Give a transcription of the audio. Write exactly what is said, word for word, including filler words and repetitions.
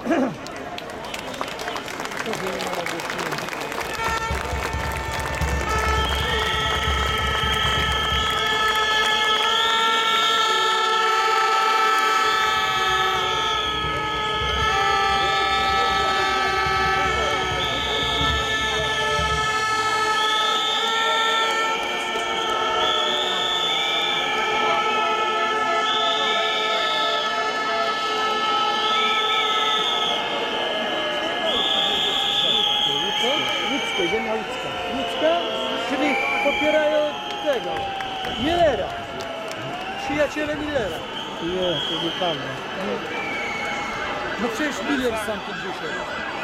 Ziemia ludzka. Ludzka, czyli popierają tego, Millera. Przyjaciele Millera. Nie, to nieprawda. No przecież Miller sam tu wyszedł.